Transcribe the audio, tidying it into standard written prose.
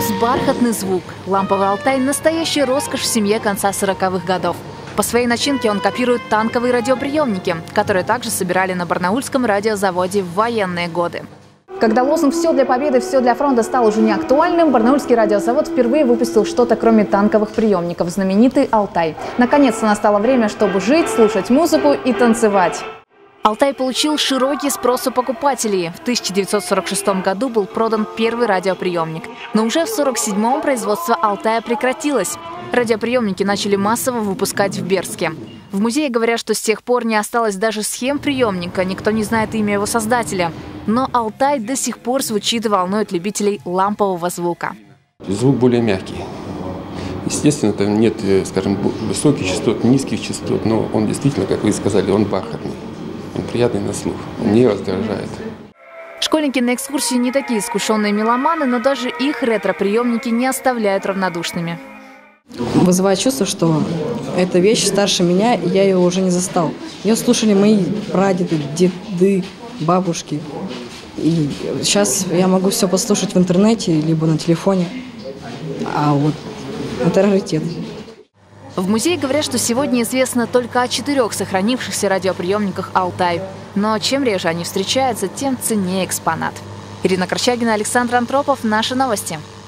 Вкус, бархатный звук. Ламповый Алтай – настоящая роскошь в семье конца 40-х годов. По своей начинке он копирует танковые радиоприемники, которые также собирали на Барнаульском радиозаводе в военные годы. Когда лозунг «Все для победы, все для фронта» стал уже не актуальным, Барнаульский радиозавод впервые выпустил что-то кроме танковых приемников – знаменитый «Алтай». Наконец-то настало время, чтобы жить, слушать музыку и танцевать. «Алтай» получил широкий спрос у покупателей. В 1946 году был продан первый радиоприемник. Но уже в 1947-м производство «Алтая» прекратилось. Радиоприемники начали массово выпускать в Бердске. В музее говорят, что с тех пор не осталось даже схем приемника, никто не знает имя его создателя. Но «Алтай» до сих пор звучит и волнует любителей лампового звука. Звук более мягкий. Естественно, там нет, скажем, высоких частот, низких частот, но он действительно, как вы сказали, он бархатный. Он приятный на слух, он не раздражает. Школьники на экскурсии не такие искушенные меломаны, но даже их ретро-приемники не оставляют равнодушными. Вызывает чувство, что эта вещь старше меня, и я ее уже не застал. Ее слушали мои прадеды, деды, бабушки. И сейчас я могу все послушать в интернете, либо на телефоне. А вот это раритет. В музее говорят, что сегодня известно только о 4 сохранившихся радиоприемниках «Алтай». Но чем реже они встречаются, тем ценнее экспонат. Ирина Корчагина, Александр Антропов. Наши новости.